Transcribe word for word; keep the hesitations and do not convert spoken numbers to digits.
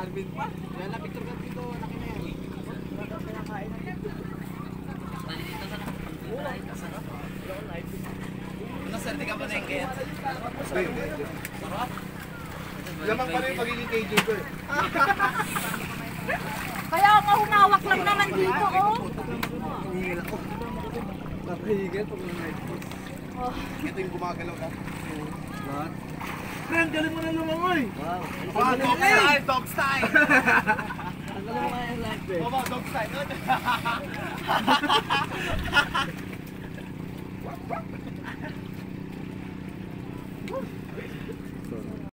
Alvin pa. Kaya na picture ka dito, laki na yan. Baka pinakain na yan. Dito sa nakapagpapalay, kasarap. Ano sir, di ka ba na-engage? Sarap? Lamang pa rin yung magiging K J ko eh. Kaya ako humawak lang naman dito, oh. Hihigil ako. Napahigil pag na-night post. Ito yung gumagalaw ka. What? Friend, galing mo na lumangoy! Wow. Wow, dog style! Dog style! Ang galing mo nga yung life eh. Baba, dog style!